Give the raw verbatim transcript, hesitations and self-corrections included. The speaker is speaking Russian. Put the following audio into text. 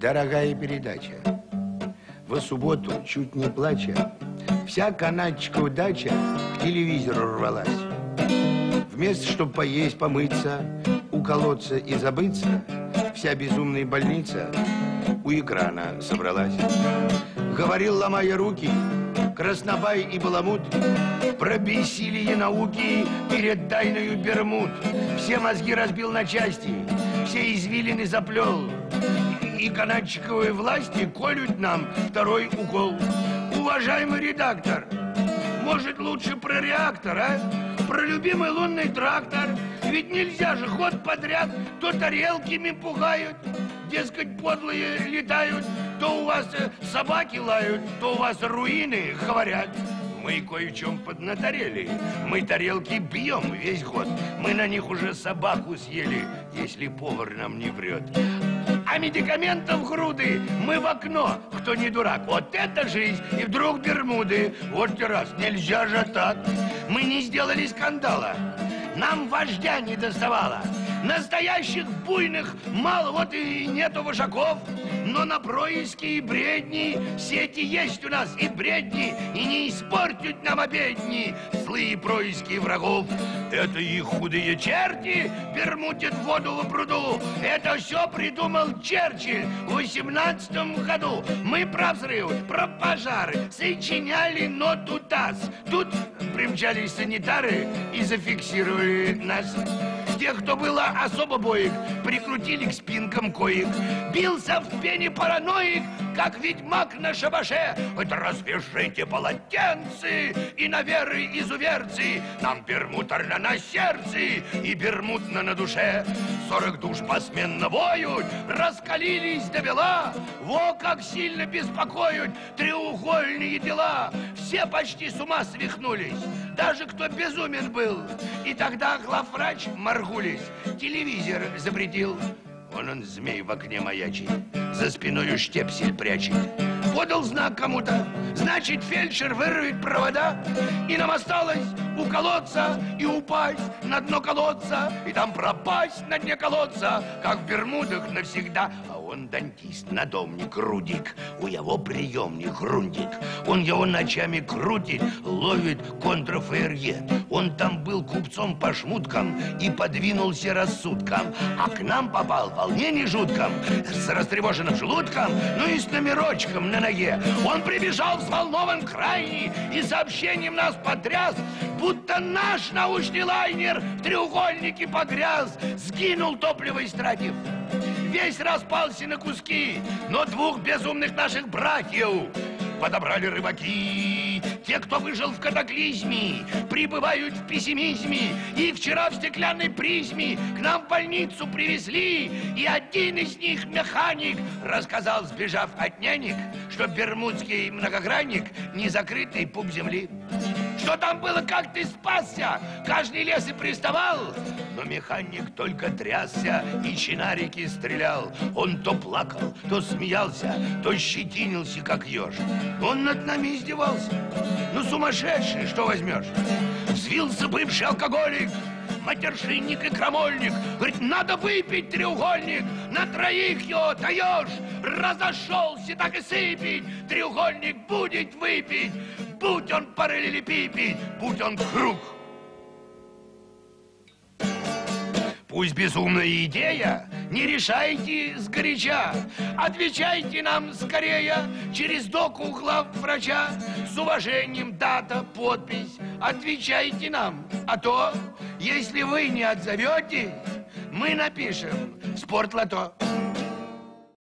Дорогая передача. В субботу, чуть не плача, вся канадчика удача к телевизору рвалась. Вместо, чтобы поесть, помыться, уколоться и забыться, вся безумная больница у экрана собралась. Говорил, ломая руки, Краснобай и Баламут про бессилие науки перед тайною Бермуд. Все мозги разбил на части, все извилины заплел. И канадчиковые власти колют нам второй укол. Уважаемый редактор, может, лучше про реактор, а? Про любимый лунный трактор. Ведь нельзя же ход подряд. То тарелками пугают, дескать, подлые летают. То у вас собаки лают, то у вас руины говорят. Мы кое в чем поднаторели. Мы тарелки бьем весь год. Мы на них уже собаку съели, если повар нам не врет. А медикаментов груды мы в окно, кто не дурак. Вот это жизнь, и вдруг Бермуды. Вот раз, нельзя же так. Мы не сделали скандала, нам вождя не доставало. Настоящих буйных мало, вот и нету вожаков. Но на происки и бредни сети есть у нас и бредни, и не испортят нам обедни злые происки врагов. Это их худые черти бермутят воду в пруду. Это все придумал Черчилль в восемнадцатом году. Мы про взрыв, про пожары сочиняли ноту ТАСС. Тут примчались санитары и зафиксировали нас. Тех, кто было особо боек, прикрутили к спинкам коек. Бился в пене параноик, как ведьмак на шабаше. Это развяжите полотенцы и на веры изуверцы. Нам пермуторно на сердце и бермудно на душе. Сорок душ посменно воют, раскалились до бела. Во как сильно беспокоят треугольные дела. Все почти с ума свихнулись, даже кто безумен был. И тогда главврач Маргулис телевизор запретил. Вон он, змей, в окне маячит, за спиною штепсель прячет. Подал знак кому-то, значит, фельдшер вырвет провода. И нам осталось уколоться и упасть на дно колодца. И там пропасть на дне колодца, как в Бермудах навсегда. А он дантист, надомник, Рудик, у его приемник Рундик. Он его ночами крутит, ловит контрафаерье. Он там был купцом по шмуткам и подвинулся рассудком. А к нам попал в волнении жутком, с растревоженным желудком, ну и с номерочком на ноге. Он прибежал взволнован крайне и сообщением нас потряс, будто наш научный лайнер в треугольнике погряз. Сгинул топливо истратив, весь распался на куски, но двух безумных наших братьев подобрали рыбаки. Те, кто выжил в катаклизме, пребывают в пессимизме. И вчера в стеклянной призме к нам в больницу привезли. И один из них, механик, рассказал, сбежав от нянек, что бермудский многогранник — незакрытый пуп земли. Что там было, как ты спасся, каждый лес и приставал. Но механик только трясся и чинарики стрелял. Он то плакал, то смеялся, то щетинился, как еж. Он над нами издевался. Ну, сумасшедший, что возьмешь? Взвился бывший алкоголик, матершинник и крамольник. Говорит, надо выпить треугольник, на троих его даешь. Разошелся, так и сыпить, треугольник будет выпить. Будь он параллелепипед, будь он круг. Пусть безумная идея, не решайте сгоряча. Отвечайте нам скорее через доку главврача. С уважением, дата, подпись. Отвечайте нам, а то, если вы не отзоветесь, мы напишем спортлото.